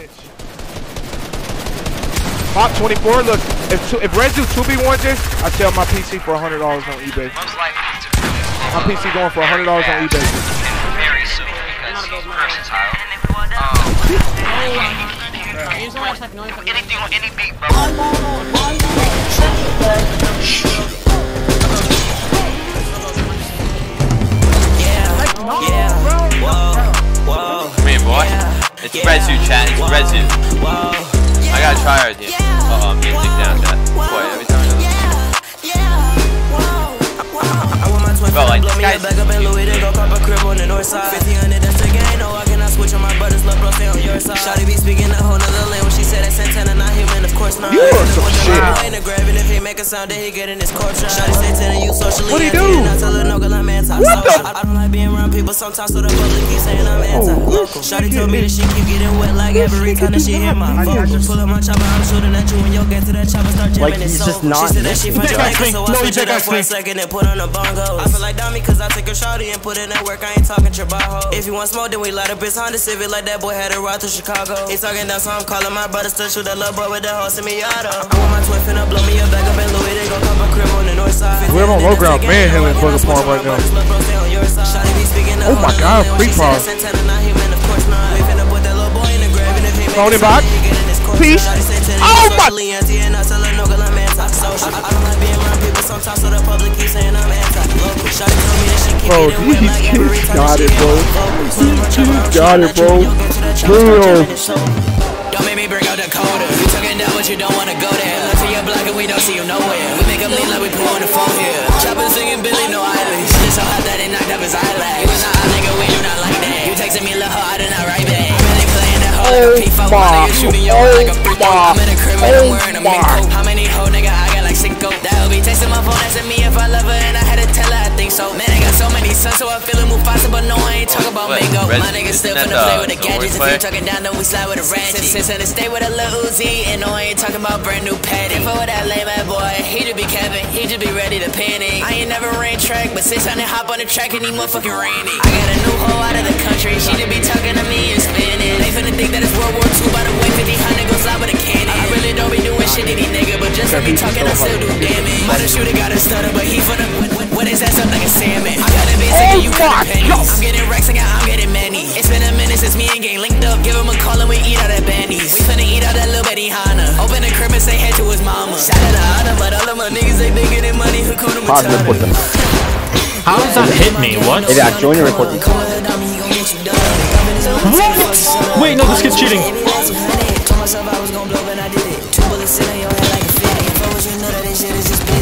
bitch. Pop 24. Look, if rResu 2v1 this, I sell my PC for $100 on eBay. My PC going for $100 on eBay. Very soon because he's versatile. Anything on any beat, bro. Come here, boy. It's rResu, chat. It's rResu. I gotta try our team. Music down, chat. Boy, every time I do. Bro, like, this guy's... Shawty be speaking a whole nother language. She said that Santana not human, of course not. You are some shit. If he make a sound, then he get in his court. Shawty Santana, you socially. What he do? What the? I don't like being around people sometimes, so the public keep saying I'm anti-local. Shawty told me that she keep getting wet like every time that she hear my vocals. Pull up my chopper, I'm shooting at you when you get to that chopper, start jamming it. So she said that she from Jamaica, so I switch it up for a second and put on the bongos. I feel like dummy cause I take a shawty and put in that work. I ain't talking trabajo. If you want smoke, then we light up his Honda Civic like that boy had a ride to Chicago. He talking down, so I'm calling my brothers to shoot that little boy with the horse in me auto. I want my twin finna blow me a bag up in Louis. They gon' come a crib on the north side. We're on low ground, man, him and fucking farm right now. Oh my god, free pause. Phone him back. Peace. Oh my. Bro, these kids got it, bro. These kids got it, bro. Real. Don't make me bring out the coda. You talking down, but you don't wanna go there. Look to your block and we don't see you nowhere. We make them lean like we pull on the phone here. Chopping, singing Billy, no eyelids. This so hot that it knocked up his eyelash. You not a nigga, we do not like that. You texting me, lil' I did not write back. Really playing that hoe like a P5. You shooting your like a free throw. I'm in a crib and I'm wearing a mink coat. How many hoe nigga I got like Cinco? That'll be texting my phone, asking me if I love her, and I had to tell her I think so. Man, I got so many sons, so I feel it Mufasa, but no, I ain't talking about Mango. My niggas still finna play with the gadgets. If you talking down, then we slide with a ratchet. Since I stay with a little Uzi, and no, I ain't talking about brand new patty. For that lame ass boy, he just be capping, he just be ready to panic. I ain't never ran track, but since I done hop on the track and he motherfucking ran it. I got a new hoe out of the country, she just be talking to me in Spanish. They finna think that it's World War II, by the way 50 goes out with a cannon. I really don't be doing shit to these niggas, but just let me talking, I still do damage. Mother shooter got a stutter, but he finna what is that stuff like a salmon? I got a bitch and you got a penny. I'm getting racks and I'm getting many. It's been a minute since me and gang linked up. Give him a call and we eat out at Bandies. We finna eat out that little Betty Hanna. Open the crib and say hey to his mama. Shout out to Hanna, but all of my niggas they been getting money. Who called him a Matana? How does that hit me? What? Maybe I join your recording. What? Wait, no, this kid's cheating. Told myself I was gonna blow, but I did it. 2 bullets in your head like a 50. If I was you know that this shit is just